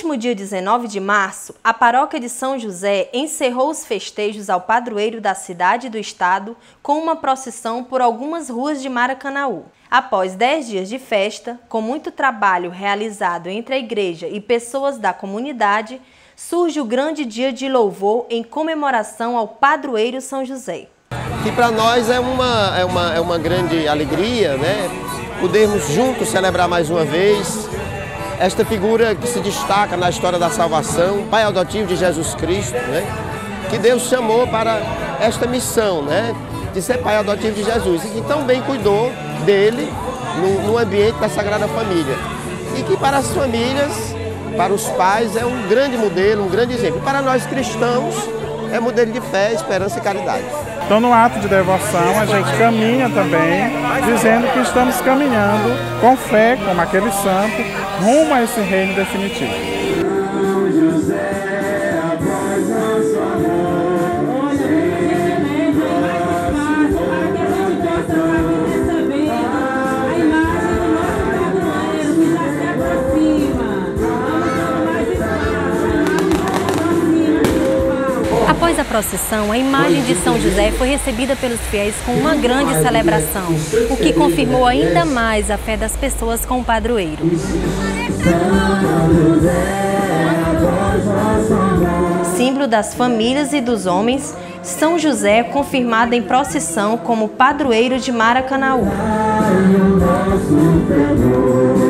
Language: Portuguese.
último dia 19 de março, a paróquia de São José encerrou os festejos ao padroeiro da cidade e do estado com uma procissão por algumas ruas de Maracanaú. Após 10 dias de festa, com muito trabalho realizado entre a igreja e pessoas da comunidade, surge o grande dia de louvor em comemoração ao padroeiro São José. Que para nós é uma grande alegria, né? Podermos juntos celebrar mais uma vez esta figura que se destaca na história da salvação, Pai adotivo de Jesus Cristo, né? Que Deus chamou para esta missão, né? De ser Pai adotivo de Jesus e que tão bem cuidou dele no ambiente da Sagrada Família. E que para as famílias, para os pais, é um grande modelo, um grande exemplo. E para nós cristãos, é modelo de fé, esperança e caridade. Então, no ato de devoção, a gente caminha também, dizendo que estamos caminhando com fé, como aquele santo, rumo a esse reino definitivo. Após a procissão, a imagem de São José foi recebida pelos fiéis com uma grande celebração, o que confirmou ainda mais a fé das pessoas com o padroeiro. Símbolo das famílias e dos homens, São José é confirmado em procissão como padroeiro de Maracanaú.